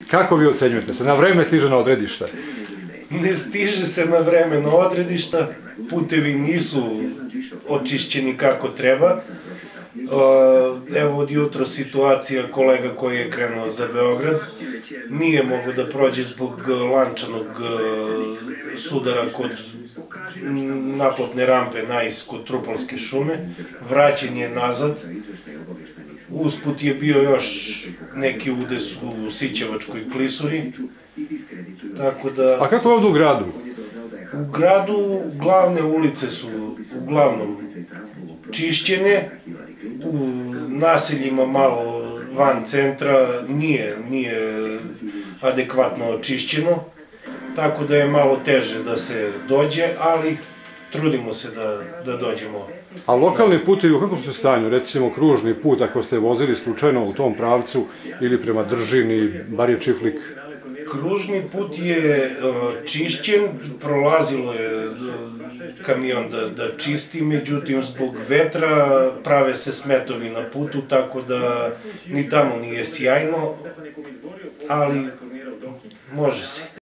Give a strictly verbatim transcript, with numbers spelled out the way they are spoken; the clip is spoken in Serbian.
Kako vi ocenjujete se? Na vreme stiže na odredišta? Ne stiže se na vreme na odredišta, putevi nisu očišćeni kako treba. Evo od jutro situacija, kolega koji je krenuo za Beograd nije mogao da prođe zbog lančanog sudara kod naplatne rampe naiz kod Trupalske šume. Vraćen je nazad. Usput je bio još neki udes u Sićevačkoj klisuri. A kako je ovdje u gradu? U gradu glavne ulice su uglavnom čišćene, u naseljima malo van centra nije adekvatno očišćeno, tako da je malo teže da se dođe, ali trudimo se da dođemo. A lokalni putevi u kakvom su stanju? Recimo kružni put, ako ste vozili slučajno u tom pravcu ili prema Držini, bar je Čiflik? Kružni put je čišćen, prolazilo je kamion da čisti, međutim zbog vetra prave se smetovi na putu, tako da ni tamo nije sjajno, ali može se.